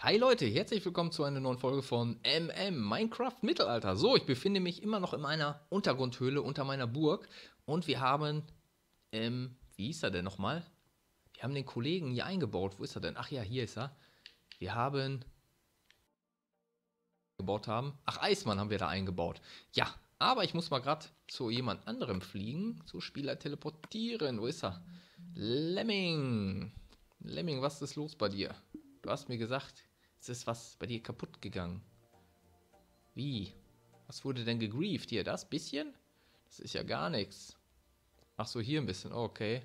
Hi Leute, herzlich willkommen zu einer neuen Folge von Minecraft Mittelalter. So, ich befinde mich immer noch in meiner Untergrundhöhle unter meiner Burg und wir haben, wie hieß er denn nochmal? Wir haben den Kollegen hier eingebaut. Wo ist er denn? Ach ja, hier ist er. Wir haben Ach, Eismann haben wir da eingebaut. Ja, aber ich muss mal gerade zu jemand anderem fliegen. Zu Spieler teleportieren. Wo ist er? Lemming. Lemming, was ist los bei dir? Du hast mir gesagt, es ist was bei dir kaputt gegangen. Wie? Was wurde denn gegrieft hier? Das bisschen? Das ist ja gar nichts. Ach so, hier ein bisschen. Okay.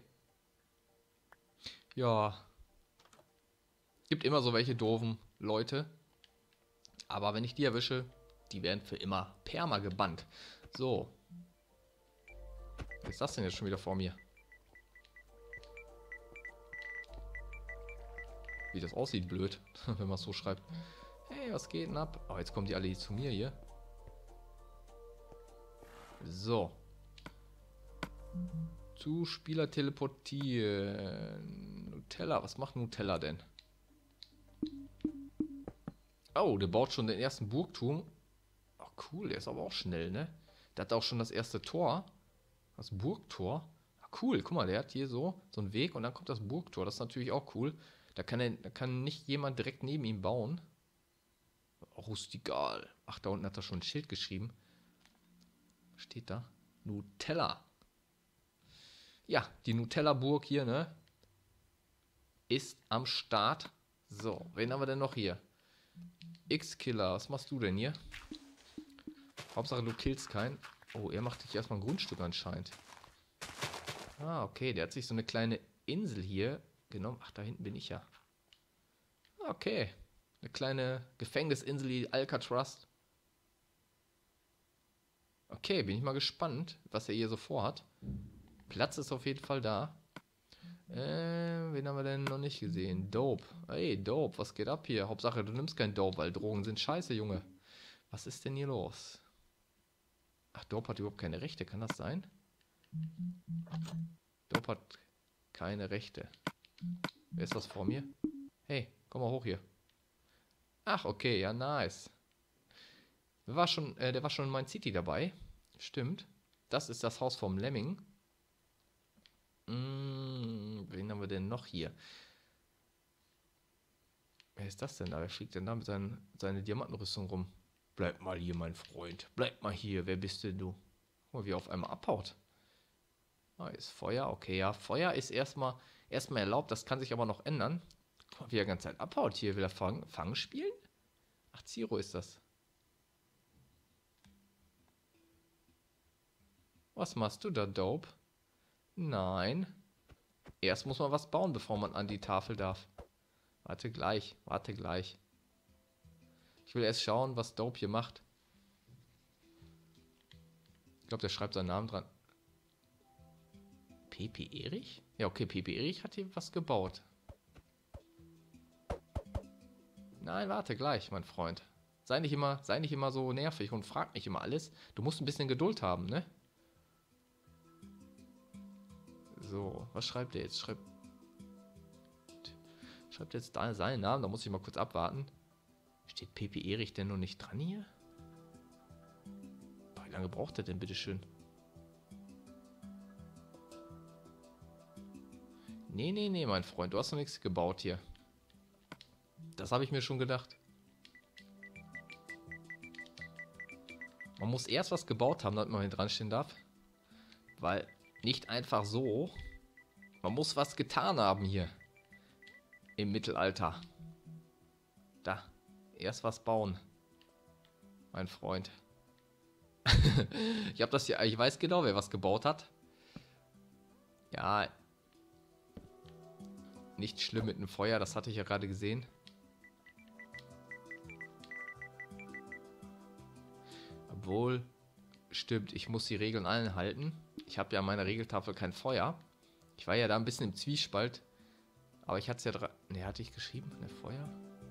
Ja. Gibt immer so welche doofen Leute. Aber wenn ich die erwische, die werden für immer perma gebannt. So. Was ist das denn jetzt schon wieder vor mir? Wie das aussieht, blöd, wenn man es so schreibt. Hey, was geht denn ab? Oh, jetzt kommen die alle zu mir hier. So. Zu Spieler teleportieren. Nutella, was macht Nutella denn? Oh, der baut schon den ersten Burgturm. Oh, cool, der ist aber auch schnell, ne? Der hat auch schon das erste Tor. Das Burgtor. Ah, cool, guck mal, der hat hier so einen Weg und dann kommt das Burgtor. Das ist natürlich auch cool. Da kann nicht jemand direkt neben ihm bauen. Rustikal. Ach, da unten hat er schon ein Schild geschrieben. Was steht da? Nutella. Ja, die Nutella-Burg hier, ne? Ist am Start. So, wen haben wir denn noch hier? X-Killer, was machst du denn hier? Hauptsache du killst keinen. Oh, er macht sich erstmal ein Grundstück anscheinend. Ah, okay, der hat sich so eine kleine Insel hier genommen. Ach, da hinten bin ich ja. Okay, eine kleine Gefängnisinsel, die Alcatraz. Okay, bin ich mal gespannt, was er hier so vorhat. Platz ist auf jeden Fall da. Wen haben wir denn noch nicht gesehen? Dope. Hey, Dope, was geht ab hier? Hauptsache, du nimmst kein Dope, weil Drogen sind scheiße, Junge. Was ist denn hier los? Ach, Dope hat überhaupt keine Rechte, kann das sein? Dope hat keine Rechte. Wer ist das vor mir? Hey, komm mal hoch hier. Ach, okay, ja, nice. Der war schon in Mind City dabei. Stimmt. Das ist das Haus vom Lemming. Wen haben wir denn noch hier? Wer ist das denn da? Wer fliegt denn da mit seiner Diamantenrüstung rum? Bleib mal hier, mein Freund. Bleib mal hier. Wer bist denn du? Guck mal, wie er auf einmal abhaut. Ah, ist Feuer. Okay, ja. Feuer ist erstmal erlaubt. Das kann sich aber noch ändern. Guck mal, wie er die ganze Zeit abhaut hier. Will er Fangen spielen? Ach, Zero ist das. Was machst du da, Dope? Nein. Erst muss man was bauen, bevor man an die Tafel darf. Warte gleich, warte gleich. Ich will erst schauen, was Dope hier macht. Ich glaube, der schreibt seinen Namen dran. Pepe Erich? Ja, okay, Pepe Erich hat hier was gebaut. Nein, warte gleich, mein Freund. Sei nicht immer so nervig und frag nicht immer alles. Du musst ein bisschen Geduld haben, ne? So, was schreibt er jetzt? Schreibt jetzt seinen Namen, da muss ich mal kurz abwarten. Steht Pepe Erich denn noch nicht dran hier? Wie lange braucht er denn, bitteschön? Nee, mein Freund, du hast noch nichts gebaut hier. Das habe ich mir schon gedacht. Man muss erst was gebaut haben, damit man hier dran stehen darf. Weil nicht einfach so. Man muss was getan haben hier. Im Mittelalter. Da. Erst was bauen. Mein Freund. Ich habe das hier. Ich weiß genau, wer was gebaut hat. Ja. Nicht schlimm mit dem Feuer, das hatte ich ja gerade gesehen. Obwohl. Stimmt, ich muss die Regeln einhalten. Ich habe ja an meiner Regeltafel kein Feuer. Ich war ja da ein bisschen im Zwiespalt. Aber ich hatte es ja dran. Ne, hatte ich geschrieben? Ne, Feuer?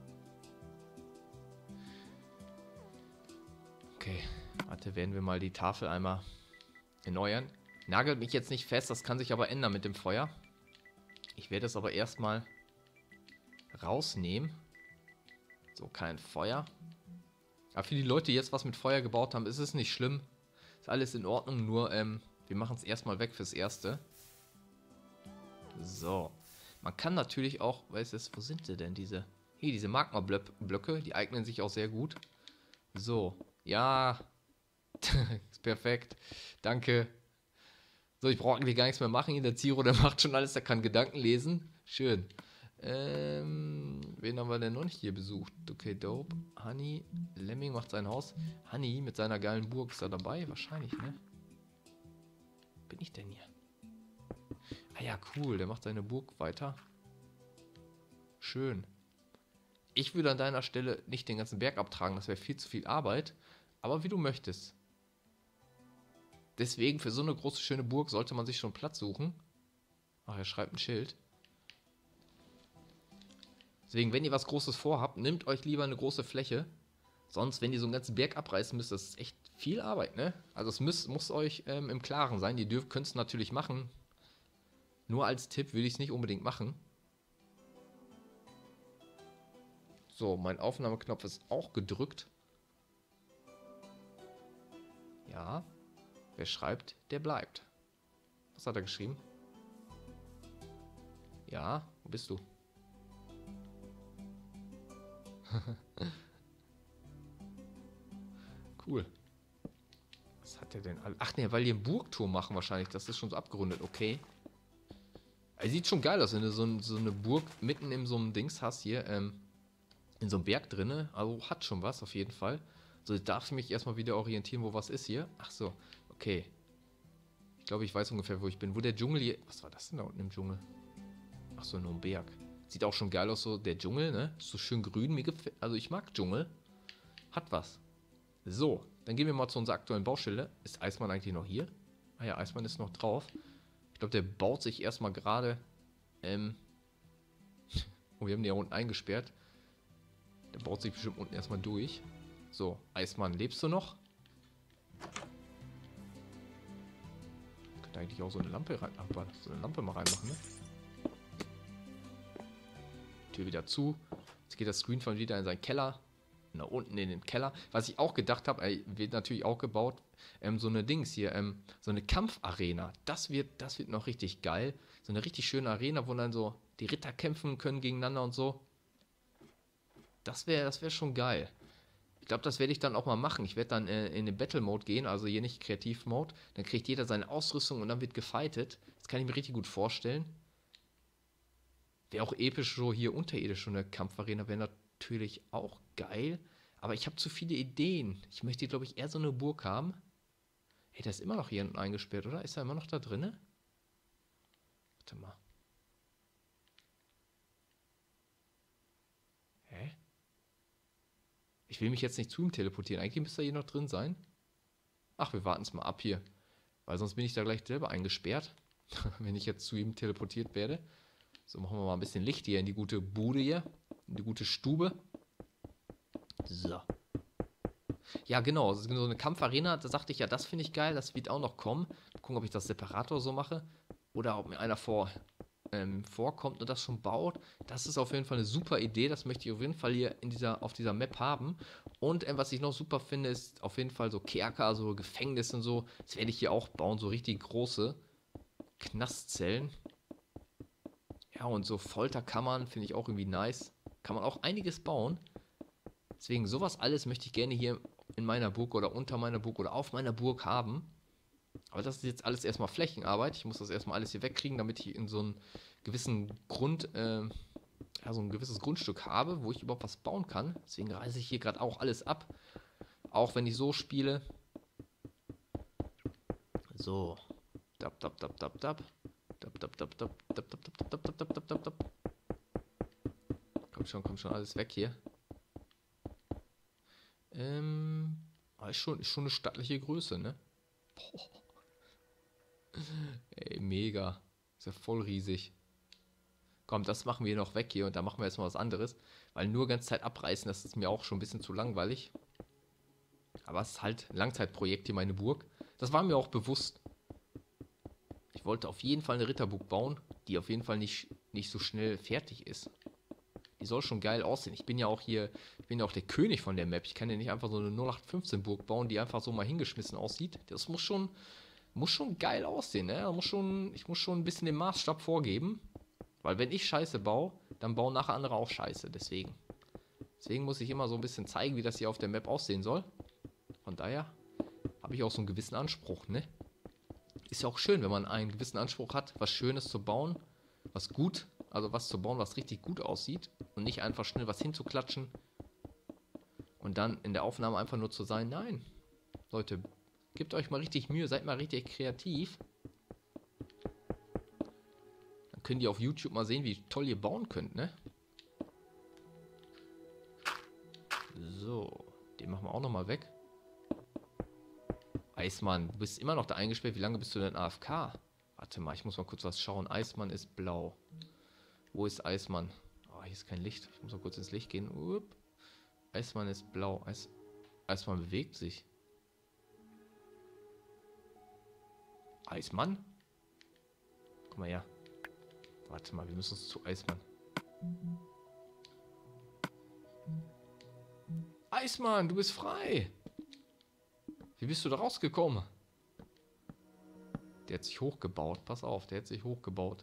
Okay. Warte, werden wir mal die Tafel einmal erneuern. Nagelt mich jetzt nicht fest, das kann sich aber ändern mit dem Feuer. Ich werde es aber erstmal rausnehmen. So, kein Feuer. Aber für die Leute, die jetzt was mit Feuer gebaut haben, ist es nicht schlimm. Ist alles in Ordnung, nur wir machen es erstmal weg fürs Erste. So. Man kann natürlich auch, weißt du, wo sind sie denn, diese? Hier, diese Magma-Blöcke, die eignen sich auch sehr gut. So, ja. Ist perfekt. Danke. So, ich brauche eigentlich gar nichts mehr machen. Hier der Ziro, der macht schon alles, der kann Gedanken lesen. Schön. Wen haben wir denn noch nicht hier besucht? Okay, dope. Honey, Lemming macht sein Haus. Honey mit seiner geilen Burg ist da dabei? Wahrscheinlich, ne? Bin ich denn hier? Ah ja, cool, der macht seine Burg weiter. Schön. Ich würde an deiner Stelle nicht den ganzen Berg abtragen, das wäre viel zu viel Arbeit. Aber wie du möchtest. Deswegen, für so eine große, schöne Burg sollte man sich schon Platz suchen. Ach, er schreibt ein Schild. Deswegen, wenn ihr was Großes vorhabt, nehmt euch lieber eine große Fläche. Sonst, wenn ihr so einen ganzen Berg abreißen müsst, das ist echt viel Arbeit, ne? Also es muss euch im Klaren sein. Ihr könnt es natürlich machen. Nur als Tipp würde ich es nicht unbedingt machen. So, mein Aufnahmeknopf ist auch gedrückt. Ja. Wer schreibt, der bleibt. Was hat er geschrieben? Ja, wo bist du? Cool. Was hat der denn? Ach ne, weil die einen Burgturm machen wahrscheinlich. Das ist schon so abgerundet. Okay. Sieht schon geil aus, wenn du so eine Burg mitten in so einem Dings hast hier. In so einem Berg drinne. Also hat schon was auf jeden Fall. So, jetzt darf ich mich erstmal wieder orientieren, wo was ist hier. Ach so, okay. Ich glaube, ich weiß ungefähr, wo ich bin. Wo der Dschungel hier... Was war das denn da unten im Dschungel? Ach so, nur ein Berg. Sieht auch schon geil aus, so der Dschungel, ne? Ist so schön grün. Mir gefällt... Also ich mag Dschungel. Hat was. So, dann gehen wir mal zu unserer aktuellen Baustelle. Ist Eismann eigentlich noch hier? Ah ja, Eismann ist noch drauf. Ich glaube, der baut sich erstmal gerade... Oh, wir haben die ja unten eingesperrt. Der baut sich bestimmt unten erstmal durch. So, Eismann, lebst du noch? Könnte eigentlich auch so eine Lampe rein... so eine Lampe mal reinmachen, ne? Tür wieder zu. Jetzt geht das Screen von wieder in seinen Keller. Nach unten in den Keller. Was ich auch gedacht habe, wird natürlich auch gebaut. So eine Dings hier, so eine Kampfarena. Das wird noch richtig geil. So eine richtig schöne Arena, wo dann so die Ritter kämpfen können gegeneinander und so. Das wär schon geil. Ich glaube, das werde ich dann auch mal machen. Ich werde dann in den Battle-Mode gehen, also hier nicht Kreativ-Mode. Dann kriegt jeder seine Ausrüstung und dann wird gefightet. Das kann ich mir richtig gut vorstellen. Wäre auch episch, so hier unterirdisch schon eine Kampfarena, wäre natürlich auch geil. Aber ich habe zu viele Ideen. Ich möchte, glaube ich, eher so eine Burg haben. Ey, der ist immer noch hier unten eingesperrt, oder? Ist er immer noch da drin? Warte mal. Hä? Ich will mich jetzt nicht zu ihm teleportieren. Eigentlich müsste er hier noch drin sein. Ach, wir warten es mal ab hier. Weil sonst bin ich da gleich selber eingesperrt. Wenn ich jetzt zu ihm teleportiert werde. So, machen wir mal ein bisschen Licht hier in die gute Bude hier. In die gute Stube. So. Ja, genau. So eine Kampfarena, da sagte ich ja, das finde ich geil. Das wird auch noch kommen. Mal gucken, ob ich das separat oder so mache. Oder ob mir einer vorkommt und das schon baut. Das ist auf jeden Fall eine super Idee. Das möchte ich auf jeden Fall hier auf dieser Map haben. Und was ich noch super finde, ist auf jeden Fall so Kerker, so Gefängnisse und so. Das werde ich hier auch bauen. So richtig große Knastzellen. Ja, und so Folterkammern finde ich auch irgendwie nice. Kann man auch einiges bauen. Deswegen sowas alles möchte ich gerne hier in meiner Burg oder unter meiner Burg oder auf meiner Burg haben. Aber das ist jetzt alles erstmal Flächenarbeit. Ich muss das erstmal alles hier wegkriegen, damit ich in so einen gewissen so ein gewisses Grundstück habe, wo ich überhaupt was bauen kann. Deswegen reiße ich hier gerade auch alles ab. Auch wenn ich so spiele. So. Dab, dab, dab, dab, dab. Dab, dab, dab, dab, dab, dab, dab, dab, dab, dab, dab, dab. Komm schon, alles weg hier. Ist schon eine stattliche Größe, ne? Boah. Ey, mega. Ist ja voll riesig. Komm, das machen wir noch weg hier und dann machen wir jetzt mal was anderes. Weil nur ganze Zeit abreißen, das ist mir auch schon ein bisschen zu langweilig. Aber es ist halt ein Langzeitprojekt hier, meine Burg. Das war mir auch bewusst. Ich wollte auf jeden Fall eine Ritterburg bauen, die auf jeden Fall nicht so schnell fertig ist. Die soll schon geil aussehen. Ich bin ja auch hier, ich bin ja auch der König von der Map. Ich kann ja nicht einfach so eine 0815-Burg bauen, die einfach so mal hingeschmissen aussieht. Das muss schon geil aussehen, ne? Ich muss schon ein bisschen den Maßstab vorgeben. Weil wenn ich Scheiße baue, dann bauen nachher andere auch Scheiße. Deswegen muss ich immer so ein bisschen zeigen, wie das hier auf der Map aussehen soll. Von daher habe ich auch so einen gewissen Anspruch, ne? Ist ja auch schön, wenn man einen gewissen Anspruch hat, was Schönes zu bauen, was zu bauen, was richtig gut aussieht und nicht einfach schnell was hinzuklatschen und dann in der Aufnahme einfach nur zu sein, nein, Leute, gebt euch mal richtig Mühe, seid mal richtig kreativ. Dann könnt ihr auf YouTube mal sehen, wie toll ihr bauen könnt, ne? So, den machen wir auch nochmal weg. Eismann, du bist immer noch da eingesperrt. Wie lange bist du denn AFK? Warte mal, ich muss mal kurz was schauen. Eismann ist blau. Wo ist Eismann? Oh, hier ist kein Licht. Ich muss mal kurz ins Licht gehen. Eismann ist blau. Eismann bewegt sich. Eismann? Guck mal her. Warte mal, wir müssen uns zu Eismann. Eismann, du bist frei. Wie bist du da rausgekommen? Der hat sich hochgebaut. Pass auf, der hat sich hochgebaut.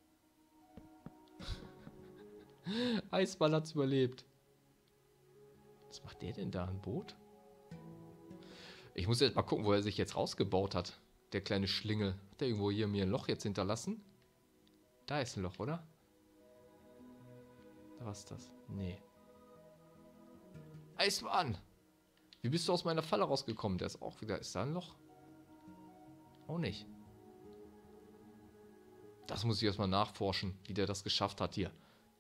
Eismann hat's überlebt. Was macht der denn da? Ein Boot? Ich muss jetzt mal gucken, wo er sich jetzt rausgebaut hat. Der kleine Schlingel. Hat der irgendwo hier mir ein Loch jetzt hinterlassen? Da ist ein Loch, oder? Da war's das. Nee. Eismann! Wie bist du aus meiner Falle rausgekommen? Der ist auch wieder... Ist da ein Loch? Auch nicht. Das muss ich erstmal nachforschen, wie der das geschafft hat hier.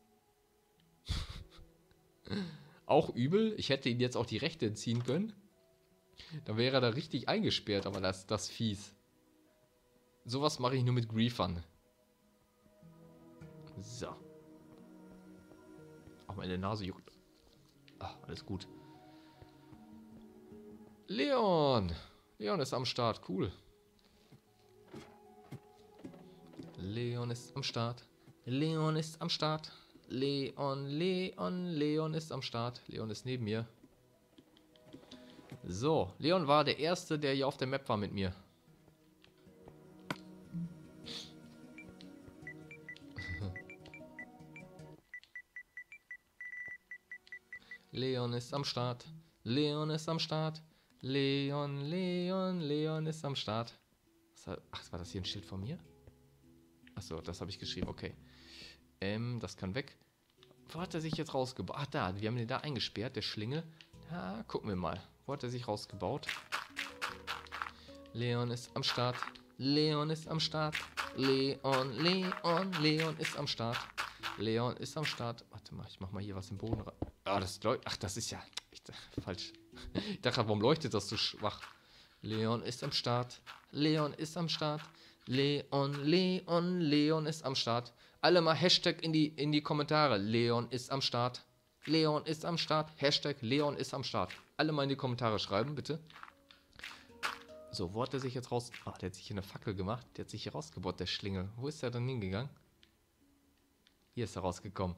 Auch übel. Ich hätte ihn jetzt auch die Rechte entziehen können. Dann wäre er da richtig eingesperrt, aber das ist fies. Sowas mache ich nur mit Griefern. So. Auch meine Nase juckt. Ah, alles gut. Leon! Leon ist am Start, cool. Leon ist am Start. Leon ist am Start. Leon ist am Start. Leon ist neben mir. So, Leon war der Erste, der hier auf der Map war mit mir. Leon ist am Start. Leon ist am Start. Leon ist am Start. Ach, war das hier ein Schild von mir? Achso, das habe ich geschrieben, okay. Das kann weg. Wo hat er sich jetzt rausgebaut? Ach, da, wir haben den da eingesperrt, der Schlingel. Da, gucken wir mal. Wo hat er sich rausgebaut? Leon ist am Start. Leon ist am Start. Leon ist am Start. Leon ist am Start. Warte mal, ich mach mal hier was im Boden rein. Ah, das leuchtet. Ach, das ist ja... falsch. Ich dachte, warum leuchtet das so schwach? Leon ist am Start. Leon ist am Start. Leon ist am Start. Alle mal Hashtag in die Kommentare. Leon ist am Start. Leon ist am Start. Hashtag Leon ist am Start. Alle mal in die Kommentare schreiben, bitte. So, wo hat er sich jetzt raus... Ah, der hat sich hier eine Fackel gemacht. Der hat sich hier rausgebaut, der Schlingel. Wo ist er dann hingegangen? Hier ist er rausgekommen.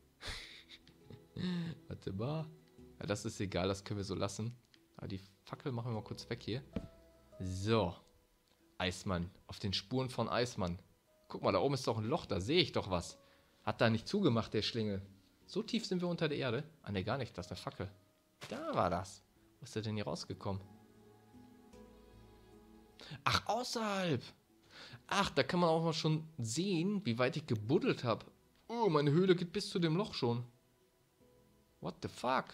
Warte mal. Ja, das ist egal, das können wir so lassen. Aber die Fackel machen wir mal kurz weg hier. So. Eismann. Auf den Spuren von Eismann. Guck mal, da oben ist doch ein Loch, da sehe ich doch was. Hat da nicht zugemacht, der Schlingel. So tief sind wir unter der Erde. Ah, ne, gar nicht, das ist eine Fackel. Da war das. Wo ist der denn hier rausgekommen? Ach, außerhalb. Ach, da kann man auch mal schon sehen, wie weit ich gebuddelt habe. Oh, meine Höhle geht bis zu dem Loch schon. What the fuck?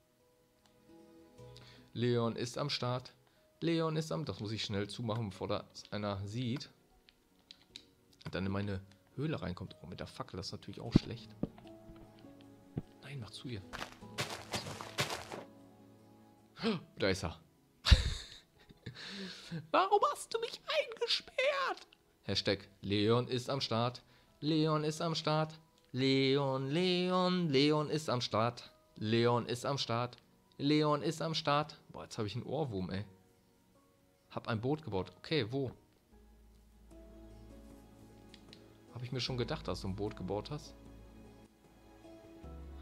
Leon ist am Start. Leon ist am... Das muss ich schnell zumachen, bevor das einer sieht. Und dann in meine Höhle reinkommt. Oh, mit der Fackel, das ist natürlich auch schlecht. Nein, mach zu ihr. So. Da ist er. Warum hast du mich eingesperrt? Hashtag Leon ist am Start. Leon ist am Start. Leon ist am Start. Leon ist am Start. Leon ist am Start. Boah, jetzt habe ich einen Ohrwurm, ey. Hab ein Boot gebaut. Okay, wo? Habe ich mir schon gedacht, dass du ein Boot gebaut hast.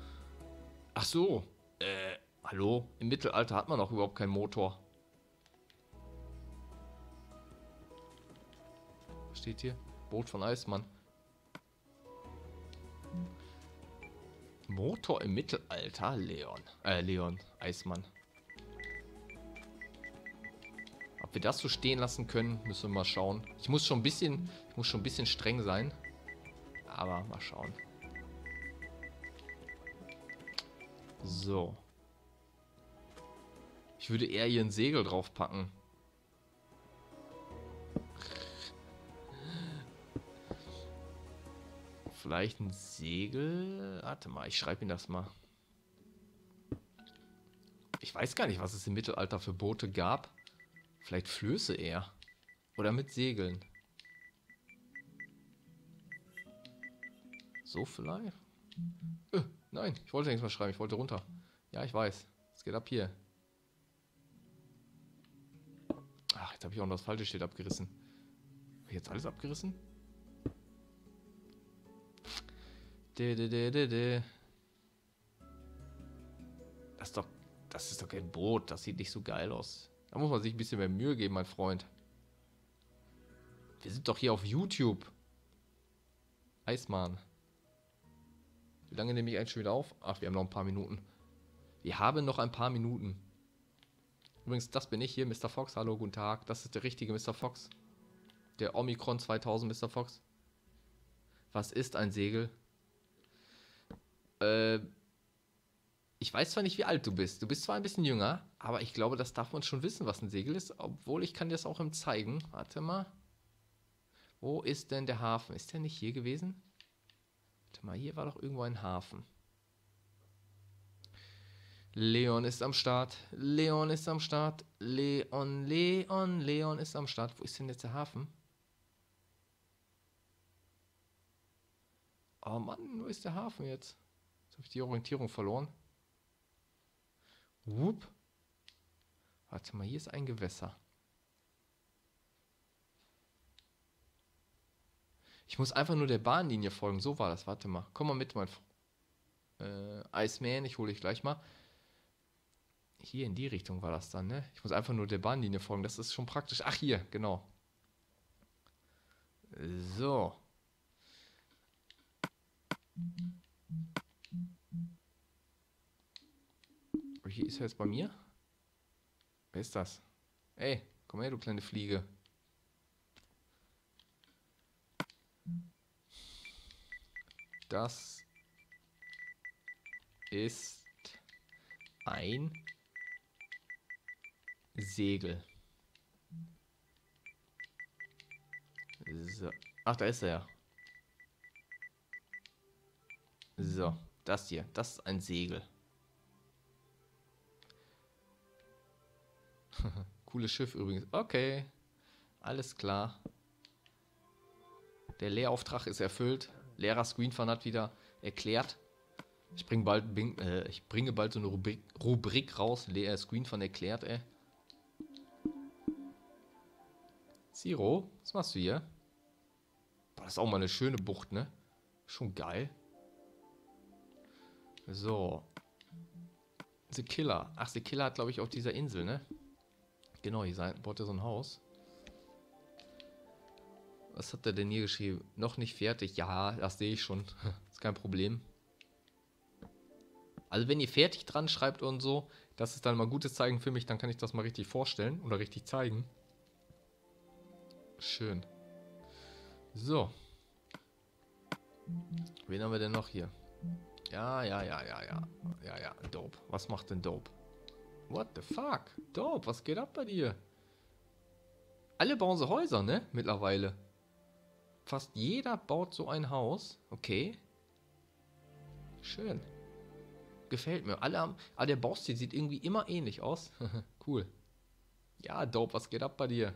Ach so. Hallo? Im Mittelalter hat man doch überhaupt keinen Motor. Was steht hier? Boot von Eismann. Motor im Mittelalter? Leon. Eismann. Ob wir das so stehen lassen können, müssen wir mal schauen. Ich muss schon ein bisschen streng sein. Aber mal schauen. So. Ich würde eher hier ein Segel draufpacken. Vielleicht ein Segel. Warte mal, ich schreibe Ihnen das mal. Ich weiß gar nicht, was es im Mittelalter für Boote gab. Vielleicht Flöße eher. Oder mit Segeln. So vielleicht? Nein, ich wollte nichts mehr schreiben. Ich wollte runter. Ja, ich weiß. Es geht ab hier. Ach, jetzt habe ich auch noch das falsche Schild abgerissen. Habe ich jetzt alles abgerissen? Das ist doch kein Boot. Das sieht nicht so geil aus. Da muss man sich ein bisschen mehr Mühe geben, mein Freund. Wir sind doch hier auf YouTube. Eismann. Wie lange nehme ich eigentlich schon wieder auf? Ach, wir haben noch ein paar Minuten. Wir haben noch ein paar Minuten. Übrigens, das bin ich hier, Mr. Fox. Hallo, guten Tag. Das ist der richtige Mr. Fox. Der Omikron 2000 Mr. Fox. Was ist ein Segel? Ich weiß zwar nicht, wie alt du bist. Du bist zwar ein bisschen jünger, aber ich glaube, das darf man schon wissen, was ein Segel ist. Obwohl, ich kann dir das auch im zeigen. Warte mal. Wo ist denn der Hafen? Ist der nicht hier gewesen? Warte mal, hier war doch irgendwo ein Hafen. Leon ist am Start. Leon ist am Start. Leon ist am Start. Wo ist denn jetzt der Hafen? Oh Mann, wo ist der Hafen jetzt? Jetzt habe ich die Orientierung verloren. Whoop. Warte mal, hier ist ein Gewässer. Ich muss einfach nur der Bahnlinie folgen. So war das. Warte mal. Komm mal mit, mein Iceman. Ich hole dich gleich mal. Hier in die Richtung war das dann, ne? Ich muss einfach nur der Bahnlinie folgen. Das ist schon praktisch. Ach, hier, genau. So. Hier ist er jetzt bei mir. Wer ist das? Ey, komm her, du kleine Fliege. Das ist ein Segel. So. Ach, da ist er ja. So, das hier. Das ist ein Segel. Cooles Schiff übrigens. Okay. Alles klar. Der Lehrauftrag ist erfüllt. Lehrer Screenfun hat wieder erklärt. Ich bringe bald so eine Rubrik raus. Lehrer Screenfun erklärt, ey. Zero, was machst du hier? Boah, das ist auch mal eine schöne Bucht, ne? Schon geil. So. The Killer. Ach, The Killer hat, glaube ich, auf dieser Insel, ne? Genau, hier baut er so ein Haus. Was hat er denn hier geschrieben? Noch nicht fertig. Ja, das sehe ich schon. Ist kein Problem. Also wenn ihr fertig dran schreibt und so, das ist dann mal gutes Zeichen für mich, dann kann ich das mal richtig vorstellen oder richtig zeigen. Schön. So. Wen haben wir denn noch hier? Ja. Dope. Was macht denn Dope? What the fuck? Dope, was geht ab bei dir? Alle bauen so Häuser, ne? Mittlerweile. Fast jeder baut so ein Haus. Okay. Schön. Gefällt mir. Der Baustil sieht irgendwie immer ähnlich aus. Cool. Ja, Dope, was geht ab bei dir?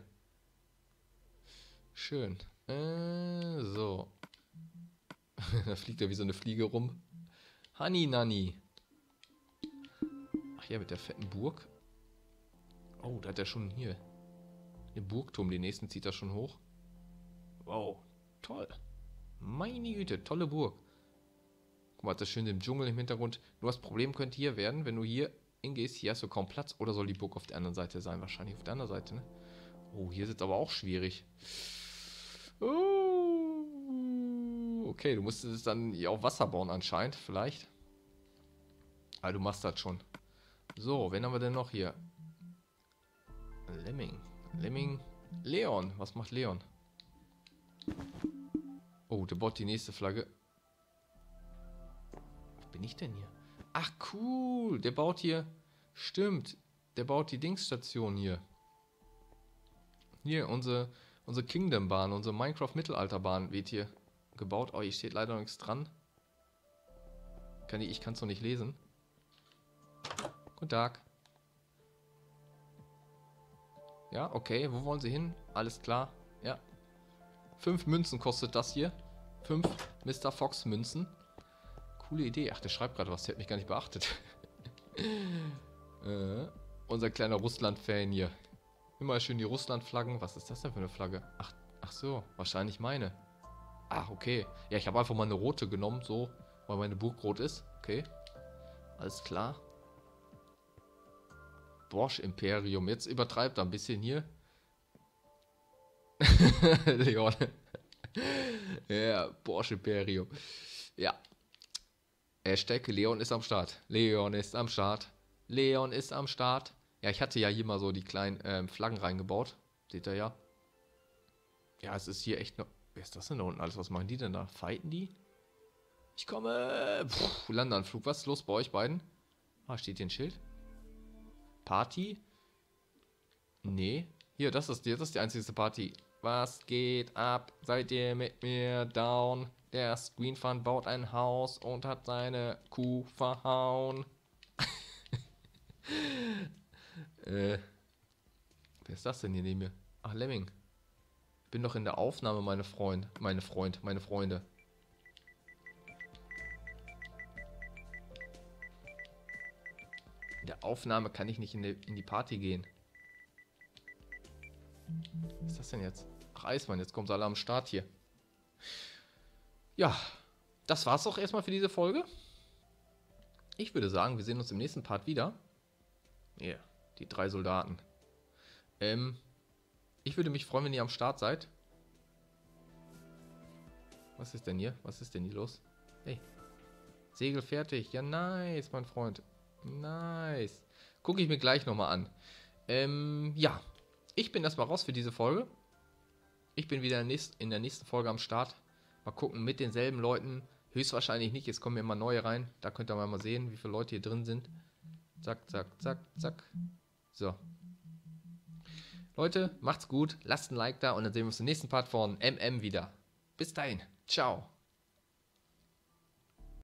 Schön. So. Da fliegt er wie so eine Fliege rum. Honey Nanny. Ach ja, mit der fetten Burg. Oh, da hat er schon hier. Den Burgturm, den nächsten zieht er schon hoch. Wow, toll. Meine Güte, tolle Burg. Guck mal, das schön im Dschungel im Hintergrund. Nur das Problem könnte hier werden, wenn du hier hingehst, hier hast du kaum Platz. Oder soll die Burg auf der anderen Seite sein? Wahrscheinlich auf der anderen Seite, ne? Oh, hier ist es aber auch schwierig. Oh, okay, du musstest es dann hier auf Wasser bauen anscheinend, vielleicht. Aber du machst das schon. So, wen haben wir denn noch hier? Lemming. Leon. Was macht Leon? Oh, der baut die nächste Flagge. Wo bin ich denn hier? Ach, cool. Der baut hier... Stimmt. Der baut die Dingsstation hier. Hier, unsere Kingdom-Bahn, unsere Minecraft-Mittelalter-Bahn wird hier gebaut. Oh, hier steht leider noch nichts dran. Ich kann es noch nicht lesen. Guten Tag. Ja, okay. Wo wollen Sie hin? Alles klar. Ja. 5 Münzen kostet das hier. 5 Mr. Fox Münzen. Coole Idee. Ach, der schreibt gerade was. Der hat mich gar nicht beachtet. Unser kleiner Russland-Fan hier. Immer schön die Russland-Flaggen. Was ist das denn für eine Flagge? Ach so. Wahrscheinlich meine. Ach, okay. Ja, ich habe einfach mal eine rote genommen. So. Weil meine Burg rot ist. Okay. Alles klar. Bosch Imperium. Jetzt übertreibt er ein bisschen hier. Leon. Ja, Bosch Imperium. Ja. Hashtag Leon ist am Start. Leon ist am Start. Leon ist am Start. Ja, ich hatte ja hier mal so die kleinen Flaggen reingebaut. Seht ihr ja. Ja, es ist hier echt noch... Wer ist das denn da unten alles? Was machen die denn da? Fighten die? Ich komme. Puh, Landeanflug. Was ist los bei euch beiden? Ah, steht hier ein Schild? Party? Nee. Hier, das ist die einzige Party. Was geht ab? Seid ihr mit mir down? Der Screen Fun baut ein Haus und hat seine Kuh verhauen. Wer ist das denn hier neben mir? Ach, Lemming. Bin doch in der Aufnahme, meine Freunde. In der Aufnahme kann ich nicht in die Party gehen. Was ist das denn jetzt? Ach, Eismann, jetzt kommen sie alle am Start hier. Ja, das war's auch erstmal für diese Folge. Ich würde sagen, wir sehen uns im nächsten Part wieder. Ja, die 3 Soldaten. Ich würde mich freuen, wenn ihr am Start seid. Was ist denn hier? Was ist denn hier los? Hey. Segel fertig. Ja, nice, mein Freund. Nice. Gucke ich mir gleich nochmal an. Ja. Ich bin erstmal raus für diese Folge. Ich bin wieder in der nächsten Folge am Start. Mal gucken, mit denselben Leuten. Höchstwahrscheinlich nicht. Jetzt kommen ja immer neue rein. Da könnt ihr mal sehen, wie viele Leute hier drin sind. Zack, zack, zack, zack. So. Leute, macht's gut. Lasst ein Like da und dann sehen wir uns im nächsten Part von MM wieder. Bis dahin. Ciao.